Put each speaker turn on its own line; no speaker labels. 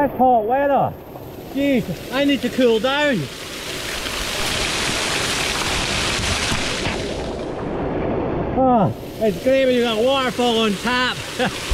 That's hot weather. Jeez, I need to cool down. Oh, it's great when you've got a waterfall on tap.